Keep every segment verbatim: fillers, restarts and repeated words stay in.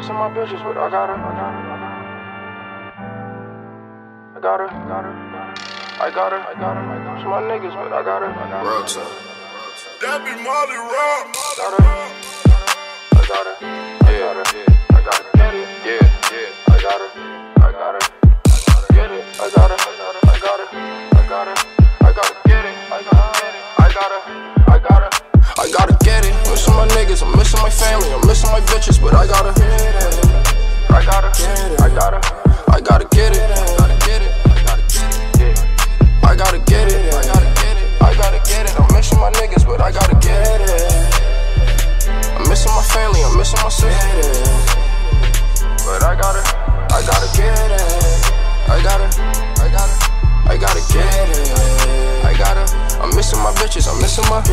missing my bitches, but I got her. I got her. I got her. I got her. I got her. I got her. I got her. Some my niggas, but I got her. I got her. Real talk. That be Molly Rock. Got her. I got her. Yeah, I got her. Get it. Yeah, yeah. I got her. I got her. Get it. I got her. I got her. I got her. I got her. Get it. I got her. I got her. I got her. I gotta get it. Missing my niggas, I'm missing my family, I'm missing my bitches, but I gotta get it. I gotta get it. I gotta. I gotta get it. I gotta get it. I gotta get it. Yeah. I gotta get it. I gotta get it. I gotta get it. I'm missing my niggas, but I gotta get it. I'm missing my family, I'm missing my sister, but I gotta. I gotta get it. I gotta. I gotta. I gotta get it. I gotta. I'm missing my bitches, I'm missing my.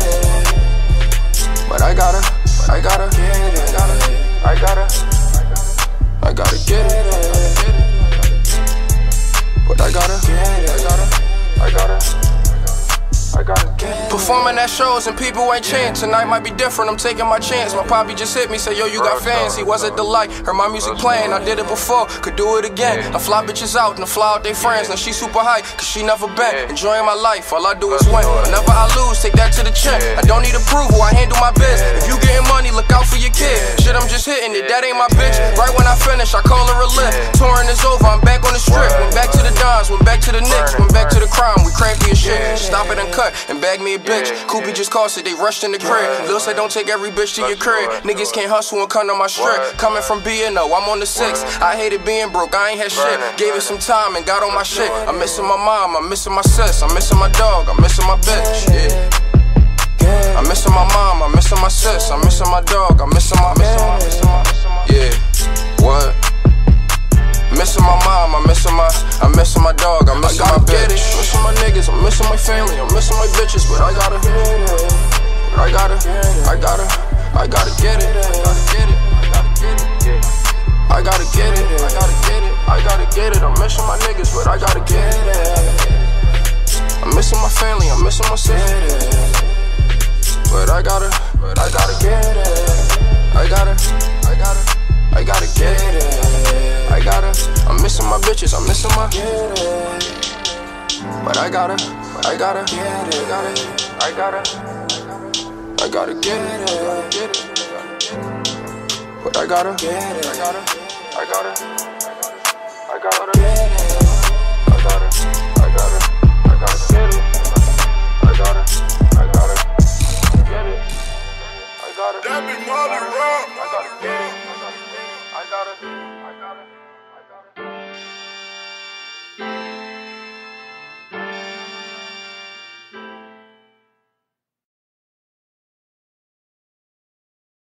But I gotta, I gotta, I gotta, I gotta, I gotta get it. But I gotta, I gotta, I gotta, I gotta get it. Performing at shows and people ain't cheering. Tonight might be different, I'm taking my chance. My poppy just hit me, say yo, you got fans. He was a delight, heard my music playing. I did it before, could do it again. I fly bitches out and I fly out they friends. Now she super high, cause she never been. Enjoying my life, all I do is win. Whenever I lose, take that to the chin. I don't need approval, I handle my biz. If you getting money, look out for your kid. Shit, I'm just hitting it, that ain't my bitch. Right when I finish, I call her a lift. Touring is over, I'm back on the strip. Went back to the Dons, went back to the Knicks, went back to the crime, we crafty as shit. Stop it and cut, and bag me a bitch. Koopy just cost it, they rushed in the crib. Lil say don't take every bitch to your crib. Niggas can't hustle and come to my strip. Coming from B and O, I'm on the six. I hated being broke, I ain't had shit. Gave it some time and got on my shit. I'm missing my mom, I'm missing my sis, I'm missing my dog, I'm missing my bitch. Yeah. I'm missing my mom, I'm missing my sis, I'm missing my dog, I'm missing my, missing my, missing my, missing my. Yeah. What? Missing my mom, I'm missing my, I'm missing my dog, I'm missing my bitch. Missing my niggas, I'm missing my family, I'm missing my bitches, but I gotta get it. I gotta, I gotta, I gotta get it. I gotta get it. I gotta get it. I gotta get it. I gotta get it. I'm missing my niggas, but I gotta get it. I'm missing my family, I'm missing my sister, but I gotta, but I gotta get it. I gotta, I gotta, I gotta get it. I gotta. I'm missing my bitches, I'm missing my. But I gotta, I gotta get it. I gotta, I gotta get it. I gotta get it. But I gotta get it. I gotta, I gotta, I gotta get it. I gotta, I gotta, I gotta get it. I gotta, I gotta get it. I gotta. That be Molly Rock. I gotta get it.